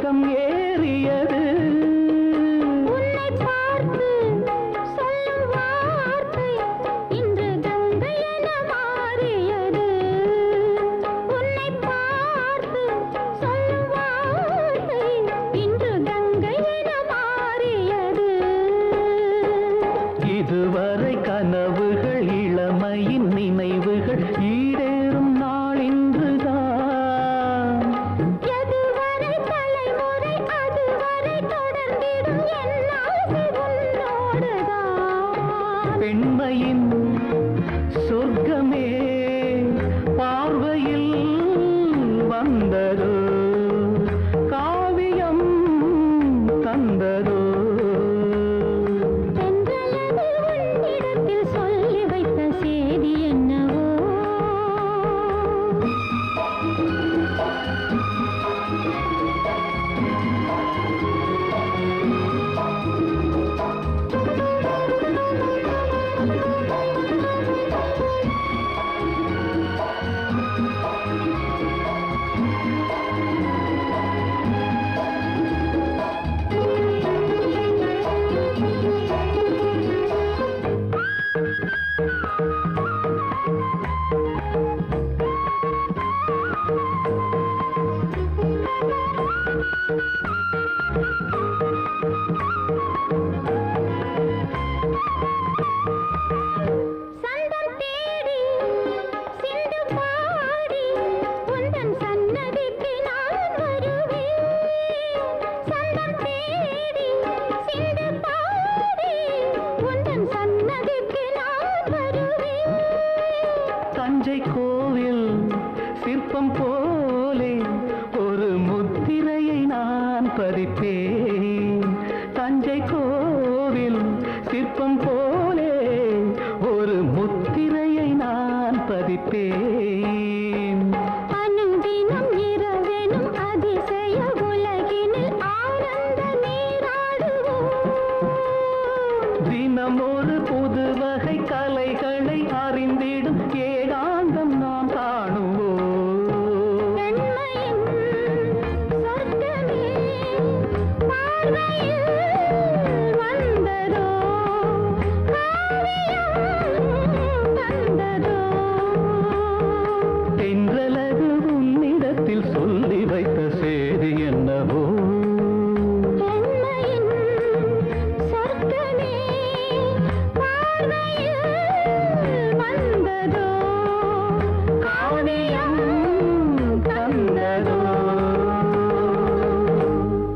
வெள்ளம் ஏறியது உன்னை பார்த்து சொல்லும் வார்த்தை இன்று கங்கை என மாறியது உன்னை பார்த்து சொல்லும் வார்த்தை இன்று கங்கை என மாறியது இதுவரை கனவுகள் இளமையின் நினைவுகள் ஈடேறும் நாள் இன்றுதான் எதுவரை தலைமுறை அதுவரை தொடர்ந்திடும் என் ஆசை உன்னோடுதான் பெண்மையின் சொர்க்கமே பார்வையில் வந்ததோ காவியம் தந்ததோ தென்றலது உன்னிடத்தில் சொல்லி வைத்த செய்தி என்னவோ சந்தம் தேடி சிந்து பாடி உந்தன் சன்னதிக்கு நான் வருவேன் சந்தம் தேடி சிந்து பாடி உந்தன் சன்னதிக்கு நான் வருவேன் தஞ்சை கோவில் சிற்பம் போலே ஒரு முத்திரையை நான் பதிப்பேன் தஞ்சை கோவில்